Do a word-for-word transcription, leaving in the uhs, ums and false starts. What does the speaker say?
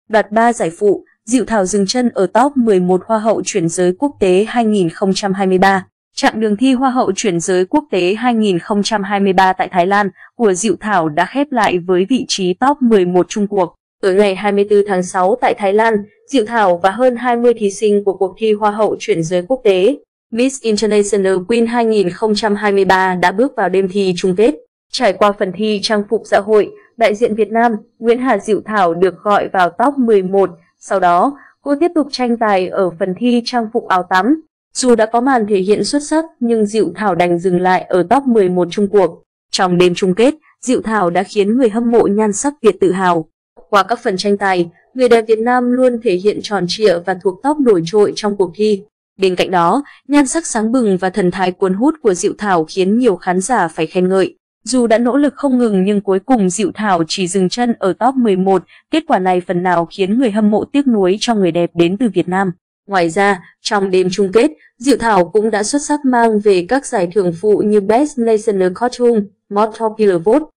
đoạt ba giải phụ, Diệu Thảo dừng chân ở top mười một Hoa hậu chuyển giới quốc tế hai nghìn không trăm hai mươi ba. Chặng đường thi Hoa hậu chuyển giới quốc tế hai nghìn không trăm hai mươi ba tại Thái Lan của Diệu Thảo đã khép lại với vị trí top mười một chung cuộc. Ở ngày hai mươi tư tháng sáu tại Thái Lan, Diệu Thảo và hơn hai mươi thí sinh của cuộc thi Hoa hậu chuyển giới quốc tế Miss International Queen hai nghìn không trăm hai mươi ba đã bước vào đêm thi chung kết. Trải qua phần thi trang phục xã hội, đại diện Việt Nam, Nguyễn Hà Diệu Thảo được gọi vào top mười một. Sau đó, cô tiếp tục tranh tài ở phần thi trang phục áo tắm. Dù đã có màn thể hiện xuất sắc, nhưng Diệu Thảo đành dừng lại ở top mười một chung cuộc. Trong đêm chung kết, Diệu Thảo đã khiến người hâm mộ nhan sắc Việt tự hào. Qua các phần tranh tài, người đẹp Việt Nam luôn thể hiện tròn trịa và thuộc top nổi trội trong cuộc thi. Bên cạnh đó, nhan sắc sáng bừng và thần thái cuốn hút của Diệu Thảo khiến nhiều khán giả phải khen ngợi. Dù đã nỗ lực không ngừng nhưng cuối cùng Diệu Thảo chỉ dừng chân ở top mười một, kết quả này phần nào khiến người hâm mộ tiếc nuối cho người đẹp đến từ Việt Nam. Ngoài ra, trong đêm chung kết, Diệu Thảo cũng đã xuất sắc mang về các giải thưởng phụ như Best National Costume, Most Popular Vote,